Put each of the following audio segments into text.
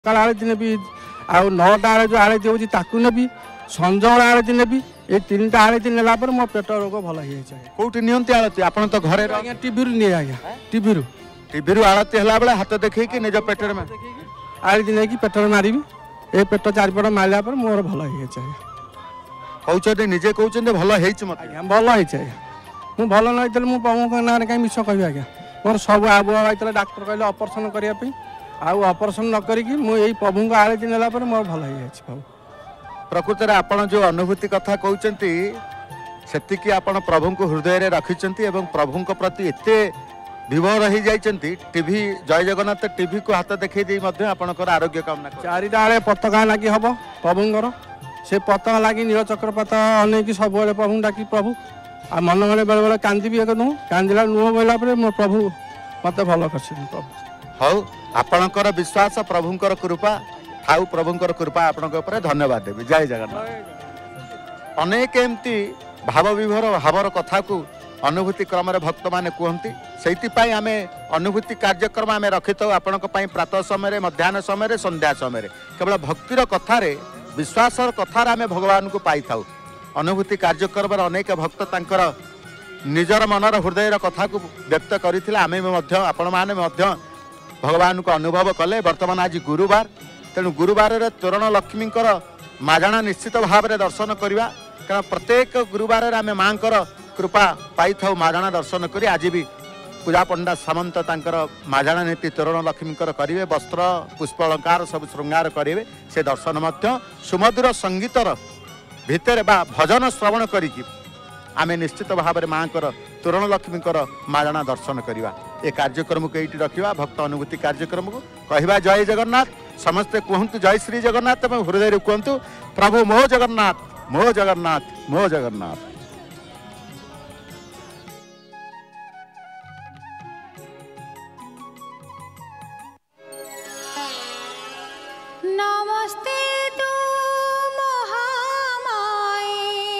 सकाल आरती नेबी आ 9टा आले जो आरती होची ताकू नेबी संजोळ आरती नेबी ए 3टा आरती नेला पर मो पेट रोग भल हे जाय कोठी नियंती आलती आपण तो घरे आज्ञा टीवी रु ने आज्ञा टीवी रु आलती हला बेले हाथ देखै कि निज पेटर में आरती नै कि पेटर मारिबी ए पेट चारपट मारला पर मोर भल हे जाय कहउछते निजे कहउछते भल हेछ मत आज्ञा भल हे जाय मु भल नै तले मु प्रभु को नारे काई मिछ कहबी आज्ञा मोर सब आबु आइतले डॉक्टर कहले ऑपरेशन करिया पे आउ ऑपरेशन न करिकी मु एई प्रभु को आरती नेला पर मोर भल हे जाय प्रभु प्रकृत रे आपण जो अनुभूति कथा कहउछंती सेति कि आपण प्रभु को हृदय रे रखिछंती एवं प्रभु को प्रति एते विभोर रही जाइछंती टीवी जय जगन्नाथ टीवी को हाथ देखै देई मध्ये आपनकर आरोग्य कामना कर चारिटा आले पताका लागी हबो प्रभुंकर से पताका लागी नील चक्रपात अनेक सब बेले प्रभु डाकी प्रभु आ मन मन बेले बेले कांदी भी एकदम कांदिला नुह बोला पर मो प्रभु मते भलो करछन प्रभु हौ आपनकर विश्वास प्रभुंकर कृपा थाउ प्रभुंकर कृपा आपनक ऊपर धन्यवाद देबी जय जगन्नाथ अनेक एमती भाव विभोर भावर कथा को अनुभूति क्रम रे भक्त माने कहती से आम अनुभूति कार्यक्रम आम रखी था आपण प्रातः समय मध्याह्न समय संध्या समय केवल भक्तिर कथार विश्वास कथार आम भगवान को पाई था अनुभूति कार्यक्रम अनेक भक्त तांकर निजर मनर हृदय कथा को व्यक्त करते आम आपण मैंने भगवान को अनुभव कले वर्तमान आज गुरुवार तेणु गुरुवार तोरण लक्ष्मी मागणा निश्चित भाव में दर्शन करवा कारण प्रत्येक गुरुवार आम माँ कृपा पाई था मागणा दर्शन करी आज भी पूजा पंडा सामंत तांकर मागणा नीति तोरण लक्ष्मी करेंगे वस्त्र पुष्प अलंकार सब श्रृंगार करेंगे से दर्शन मध्य सुमधुर संगीतर भितर बा भजन श्रवण करिकी आमे निश्चित भाव में माँ तोरण लक्ष्मी मागणा दर्शन करवा ए कार्यक्रम को ये रखा भक्त अनुभूति कार्यक्रम को कहवा जय जगन्नाथ समस्ते कहतु जय श्री जगन्नाथ हृदय कहतु प्रभु मो जगन्नाथ मो जगन्नाथ मो जगन्नाथ। नमस्ते तु महामाये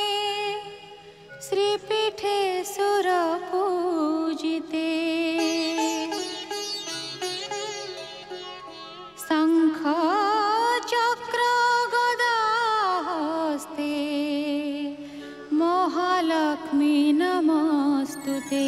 श्रीपीठे सुरपूजिते शंख चक्र गदा हस्ते महालक्ष्मी नमस्तुते।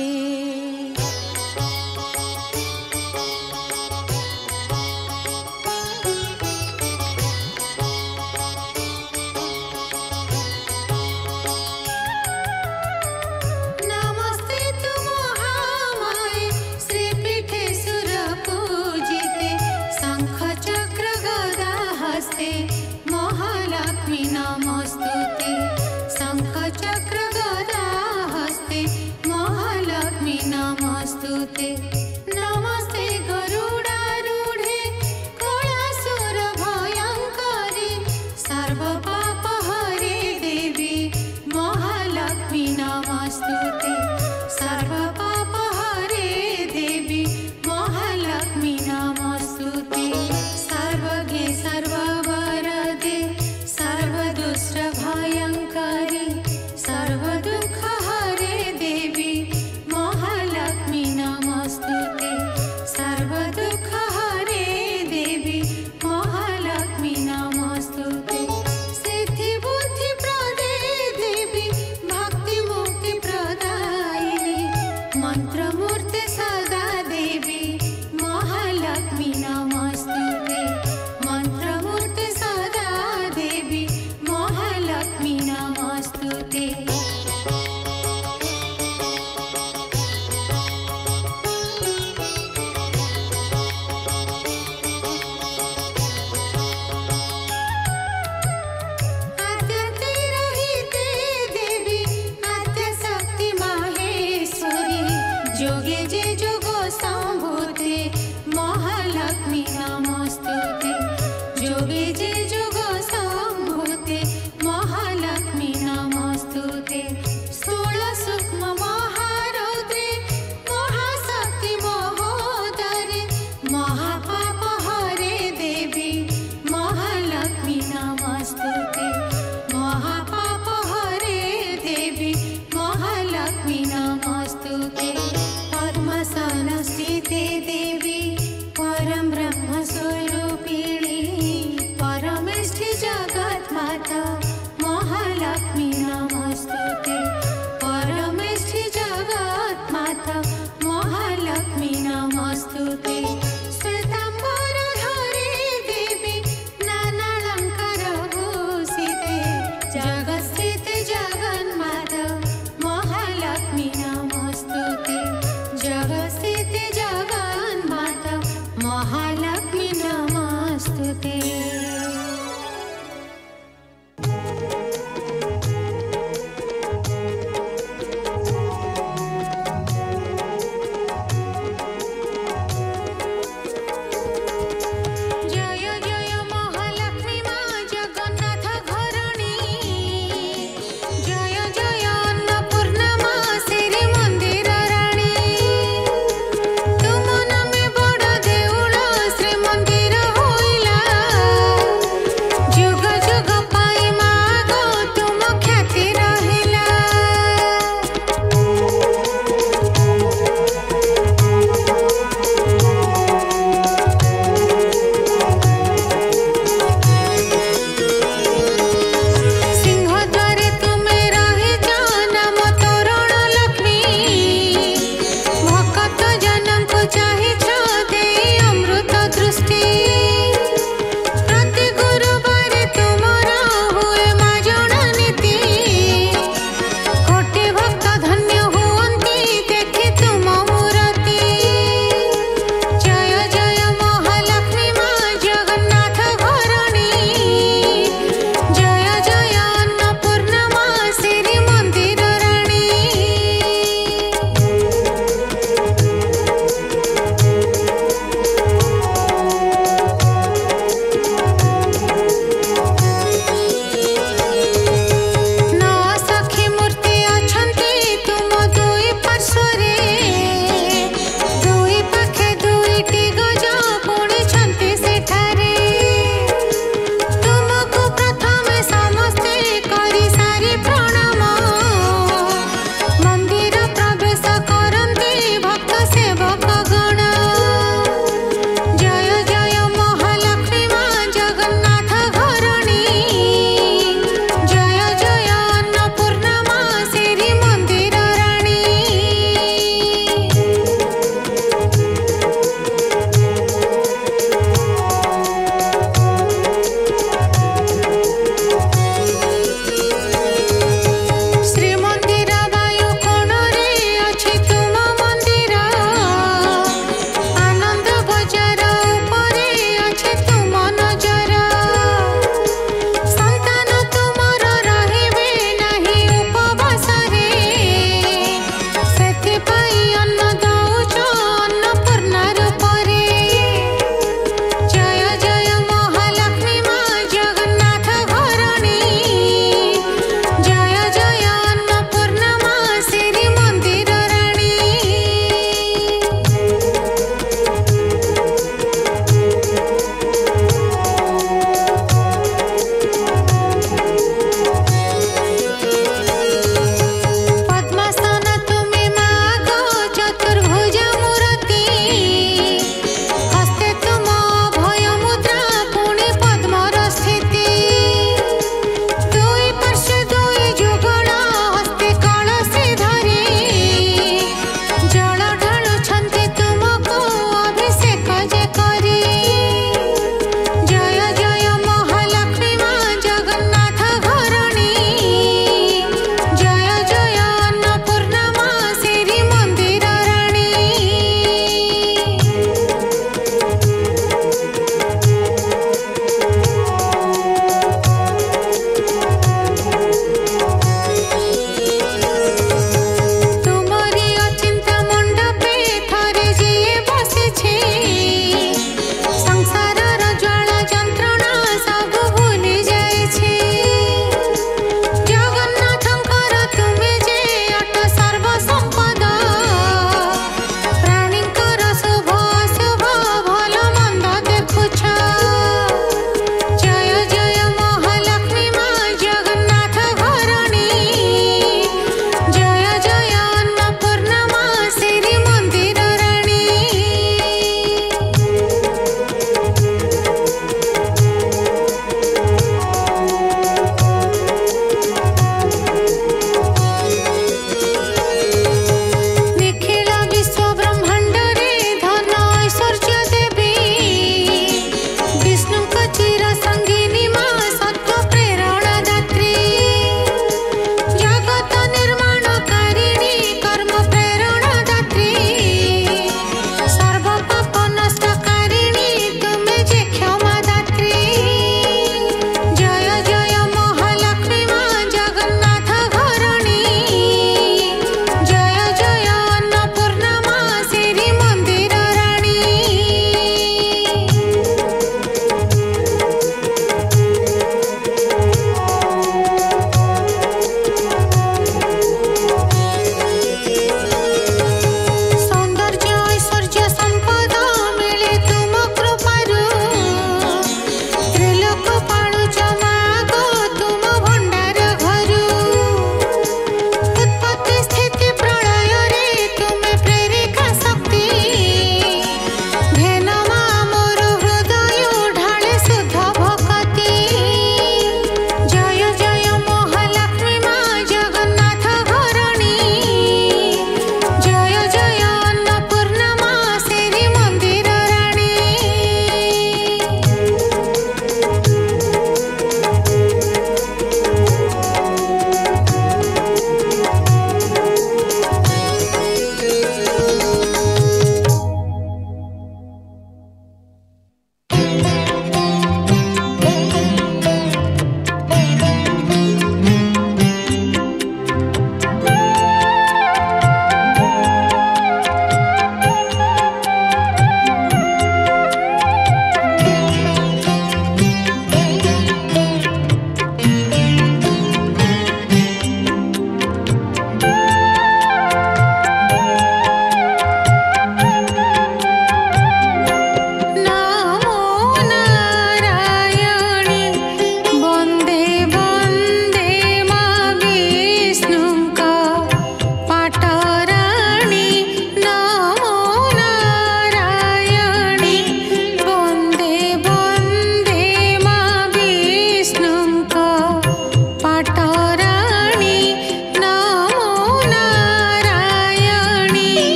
माता महालक्ष्मी नमस्तुते परमेष्ठी जगत माता महालक्ष्मी नमस्तुते श्वेतांबरधारी देवी नानालंकार भूषिते जगत्स्थिते जगन्माता महालक्ष्मी नमस्तुते जगत्स्थिते जगन्माता महालक्ष्मी नमस्तुते।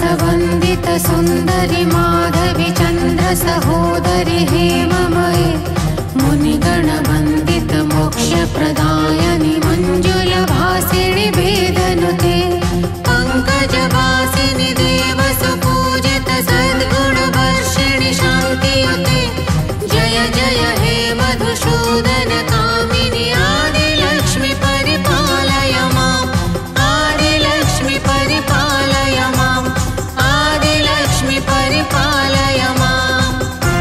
व्यासवन्दित सुन्दरि माधवी चन्द्र सहोदरि हेममये मुनिगणवन्दित मोक्षप्रदायनि मञ्जुलभासिनि वेदनुते पङ्कजवासिनि देवसुपूजित सद्गुणवर्षिणि शान्तियुते जय जय हे मधुसूदन कामिनि आदिलक्ष्मि परिपालय माम् आदिलक्ष्मि परिपालय माम् आदिलक्ष्मि परिपालय माम्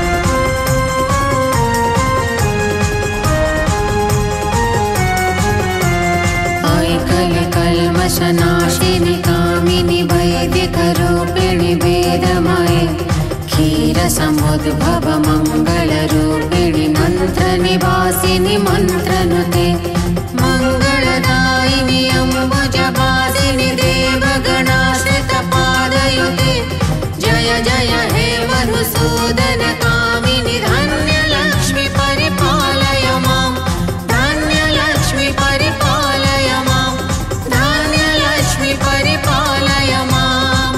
ऐकलकल्मषनाशिनि कामिनि वैदिकरूपिणि वेदमये क्षीरसमुद्भव मङ्गलरूपिणि मन्त्रनिवासिनि मन्त्रनुते मङ्गलदायिनि अम्बुजवासिनि देवगणाश्रितपादयुते जय जय हे मधुसूदन कामिनि धन्यलक्ष्मि परिपालय माम् धन्यलक्ष्मि परिपालय माम् धन्यलक्ष्मि परिपालय माम्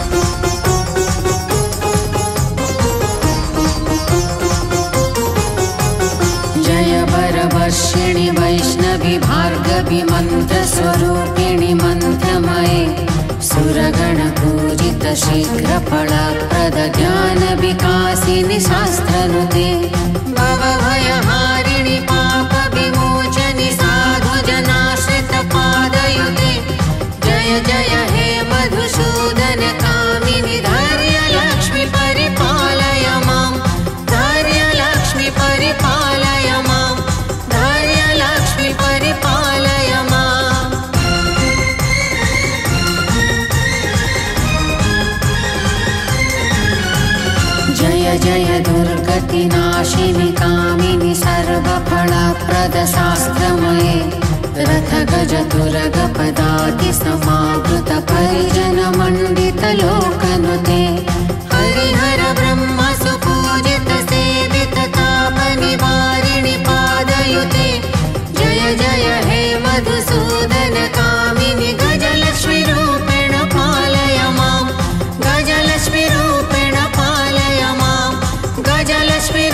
जय वरवर्षिणि वैष्णवि भार्गवि मन्त्रस्वरूपिणि मन्त्रमये सुरगणपूजित शीघ्रफलप्रद ज्ञानविकासिनि शास्त्रनुते भवभयहारिणि पापविमोचनि साधुजनाश्रितपादयुते जय जय हे मधुसूदन कामिनि धैर्यलक्ष्मि परिपालय माम् धैर्यलक्ष्मि परिपालय माम् धैर्यलक्ष्मि परिपालय माम् जय जय दुर्गतिनाशिनि कामिनि सर्वफलप्रद शास्त्रमये रथगजतुरगपदाति समावृत परिजनमण्डित लोकनुते हरिहर ब्रह्म सुपूजित सेवित तापनिवारिणि पादयुते जय जय हे मधुसूदन कामिनि गजलक्ष्मि रूपेण पालय माम् गजलक्ष्मि रूपेण पालय माम् गजलक्ष्मि